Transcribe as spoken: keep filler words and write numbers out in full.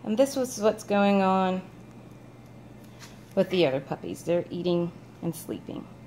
And this was what's going on with the other puppies. They're eating and sleeping.